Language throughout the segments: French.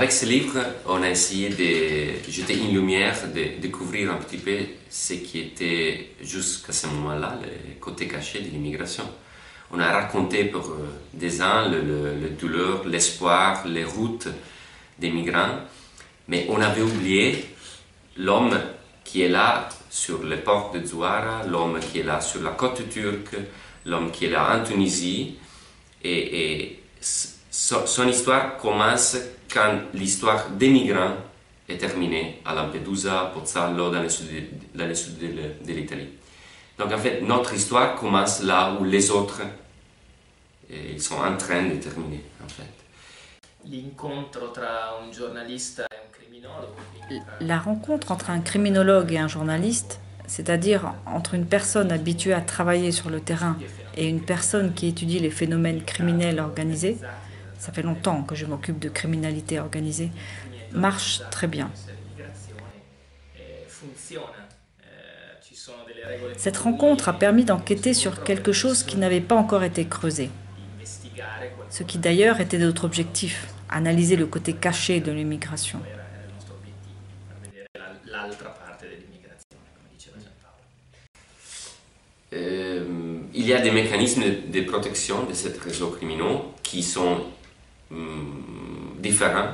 avec ce livre, on a essayé de jeter une lumière, de découvrir un petit peu ce qui était jusqu'à ce moment-là, le côté caché de l'immigration. On a raconté pour des ans le douleur, l'espoir, les routes des migrants, mais on avait oublié l'homme qui est là sur les ports de Zouara, l'homme qui est là sur la côte turque, l'homme qui est là en Tunisie, et son histoire commence quand l'histoire des migrants est terminée à Lampedusa, Pozzallo, dans le sud de l'Italie. Donc en fait, notre histoire commence là où les autres ils sont en train de terminer, en fait. La rencontre entre un criminologue et un journaliste, c'est-à-dire entre une personne habituée à travailler sur le terrain et une personne qui étudie les phénomènes criminels organisés, ça fait longtemps que je m'occupe de criminalité organisée, marche très bien. Cette rencontre a permis d'enquêter sur quelque chose qui n'avait pas encore été creusé. Ce qui d'ailleurs était notre objectif, analyser le côté caché de l'immigration. Il y a des mécanismes de protection de ces réseaux criminels qui sont différents.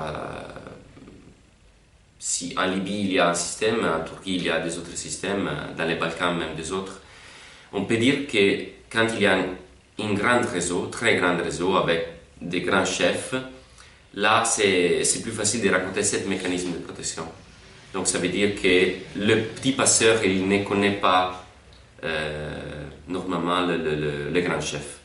Si en Libye il y a un système, en Turquie il y a des autres systèmes, dans les Balkans même des autres, on peut dire que quand il y a un grand réseau, très grand réseau avec des grands chefs, là c'est plus facile de raconter ce mécanisme de protection. Donc ça veut dire que le petit passeur il ne connaît pas normalement le grand chef.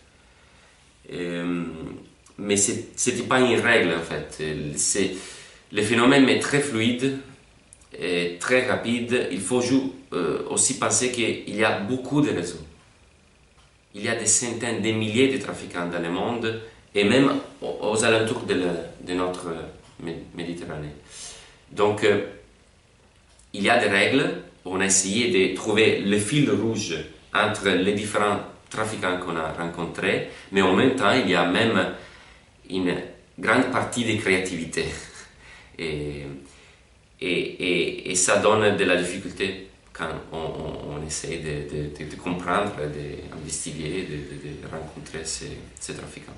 Mais ce n'était pas une règle en fait. Le phénomène est très fluide et très rapide. Il faut aussi penser qu'il y a beaucoup de réseaux. Il y a des centaines, des milliers de trafiquants dans le monde et même aux alentours de notre Méditerranée. Donc, il y a des règles. On a essayé de trouver le fil rouge entre les différents trafiquants qu'on a rencontrés, mais en même temps, il y a même une grande partie de créativité. Et ça donne de la difficulté quand on essaie de comprendre, d'investiguer, de rencontrer ces trafiquants.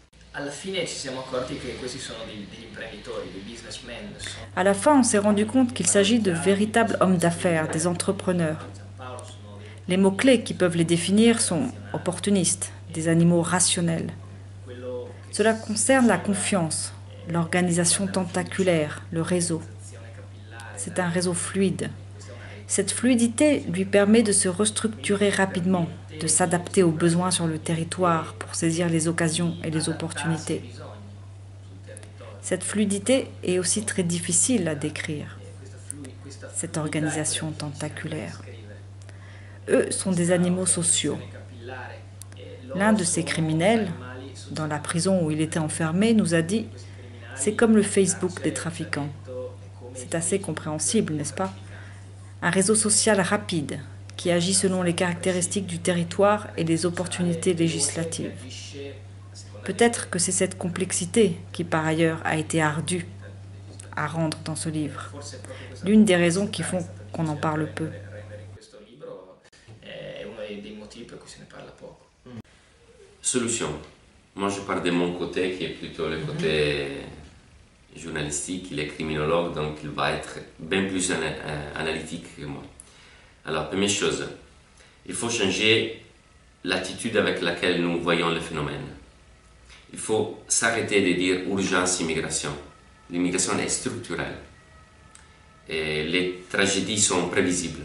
À la fin, on s'est rendu compte qu'il s'agit de véritables hommes d'affaires, des entrepreneurs. Les mots-clés qui peuvent les définir sont opportunistes, des animaux rationnels. Cela concerne la confiance, l'organisation tentaculaire, le réseau. C'est un réseau fluide. Cette fluidité lui permet de se restructurer rapidement, de s'adapter aux besoins sur le territoire pour saisir les occasions et les opportunités. Cette fluidité est aussi très difficile à décrire, cette organisation tentaculaire. Eux sont des animaux sociaux. L'un de ces criminels, dans la prison où il était enfermé, nous a dit « C'est comme le Facebook des trafiquants ». C'est assez compréhensible, n'est-ce pas? Un réseau social rapide qui agit selon les caractéristiques du territoire et les opportunités législatives. Peut-être que c'est cette complexité qui, par ailleurs, a été ardue à rendre dans ce livre. L'une des raisons qui font qu'on en parle peu. Solution. Moi, je parle de mon côté, qui est plutôt le côté journalistique. Il est criminologue, donc il va être bien plus analytique que moi. Alors, première chose, il faut changer l'attitude avec laquelle nous voyons le phénomène. Il faut s'arrêter de dire urgence immigration. L'immigration est structurelle. Et les tragédies sont prévisibles.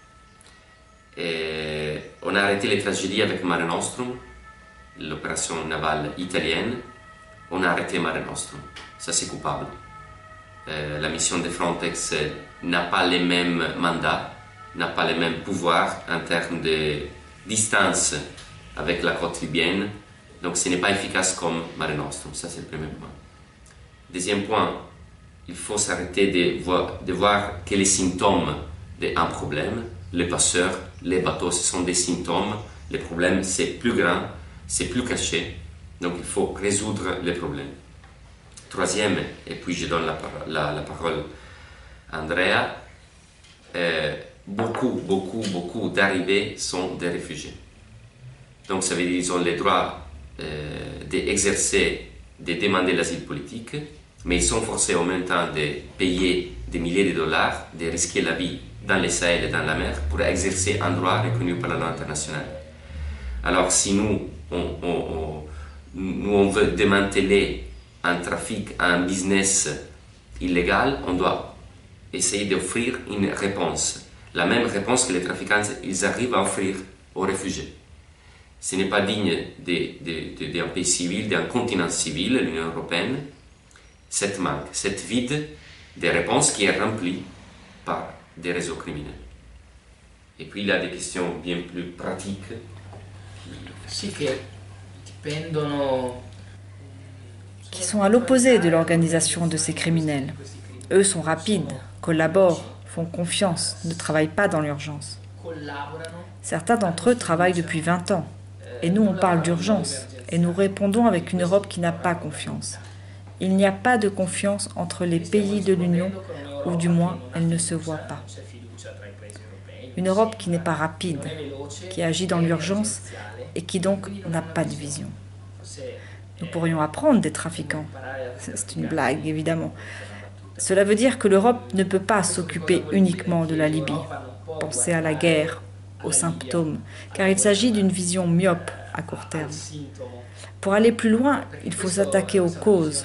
Et on a arrêté les tragédies avec Mare Nostrum, l'opération navale italienne. On a arrêté Mare Nostrum. Ça, c'est coupable. La mission de Frontex n'a pas les mêmes mandats, n'a pas les mêmes pouvoirs en termes de distance avec la côte libyenne. Donc, ce n'est pas efficace comme Mare Nostrum. Ça, c'est le premier point. Deuxième point, il faut s'arrêter de voir que les symptômes d'un problème, les passeurs, les bateaux, ce sont des symptômes. Le problème, c'est plus grand, c'est plus caché. Donc, il faut résoudre les problèmes. troisième, et puis je donne la parole à Andrea, beaucoup d'arrivées sont des réfugiés. Donc ça veut dire qu'ils ont le droit d'exercer, de demander l'asile politique, mais ils sont forcés en même temps de payer des milliers de dollars, de risquer la vie dans les Sahel et dans la mer pour exercer un droit reconnu par la loi internationale. Alors si nous on veut démanteler un trafic, un business illégal, on doit essayer d'offrir une réponse. La même réponse que les trafiquants ils arrivent à offrir aux réfugiés. Ce n'est pas digne d'un pays civil, d'un continent civil, l'Union européenne, cette manque, cette vide des réponses qui est remplie par des réseaux criminels. Et puis il y a des questions bien plus pratiques. Qui sont à l'opposé de l'organisation de ces criminels. Eux sont rapides, collaborent, font confiance, ne travaillent pas dans l'urgence. Certains d'entre eux travaillent depuis 20 ans. Et nous, on parle d'urgence. Et nous répondons avec une Europe qui n'a pas confiance. Il n'y a pas de confiance entre les pays de l'Union, ou du moins, elle ne se voit pas. Une Europe qui n'est pas rapide, qui agit dans l'urgence et qui donc n'a pas de vision. Nous pourrions apprendre des trafiquants. C'est une blague, évidemment. Cela veut dire que l'Europe ne peut pas s'occuper uniquement de la Libye. Penser à la guerre, aux symptômes, car il s'agit d'une vision myope à court terme. Pour aller plus loin, il faut s'attaquer aux causes.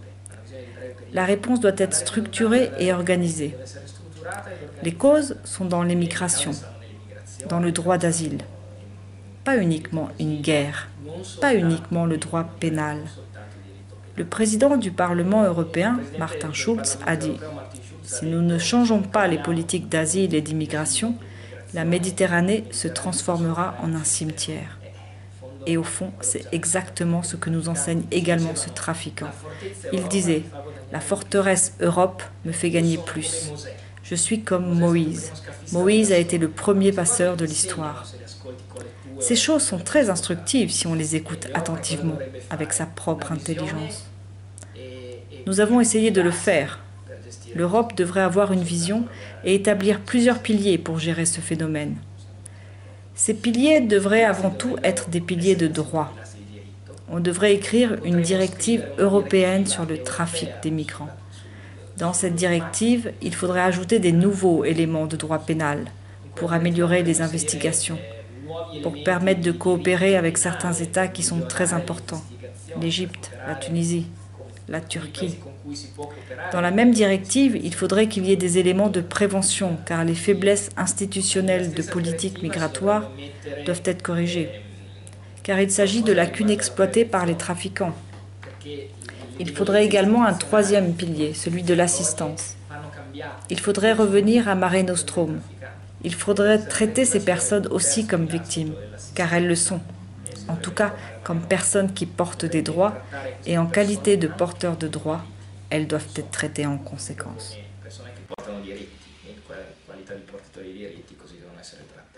La réponse doit être structurée et organisée. Les causes sont dans l'émigration, dans le droit d'asile. Pas uniquement une guerre, pas uniquement le droit pénal. Le président du Parlement européen, Martin Schulz, a dit « Si nous ne changeons pas les politiques d'asile et d'immigration, la Méditerranée se transformera en un cimetière. » Et au fond, c'est exactement ce que nous enseigne également ce trafiquant. Il disait « La forteresse Europe me fait gagner plus. Je suis comme Moïse. Moïse a été le premier passeur de l'histoire. » Ces choses sont très instructives si on les écoute attentivement, avec sa propre intelligence. Nous avons essayé de le faire. L'Europe devrait avoir une vision et établir plusieurs piliers pour gérer ce phénomène. Ces piliers devraient avant tout être des piliers de droit. On devrait écrire une directive européenne sur le trafic des migrants. Dans cette directive, il faudrait ajouter des nouveaux éléments de droit pénal pour améliorer les investigations, pour permettre de coopérer avec certains États qui sont très importants, l'Égypte, la Tunisie, la Turquie. Dans la même directive, il faudrait qu'il y ait des éléments de prévention, car les faiblesses institutionnelles de politique migratoire doivent être corrigées, car il s'agit de lacunes exploitées par les trafiquants. Il faudrait également un troisième pilier, celui de l'assistance. Il faudrait revenir à Mare Nostrum. Il faudrait traiter ces personnes aussi comme victimes, car elles le sont. En tout cas, comme personnes qui portent des droits, et en qualité de porteurs de droits, elles doivent être traitées en conséquence.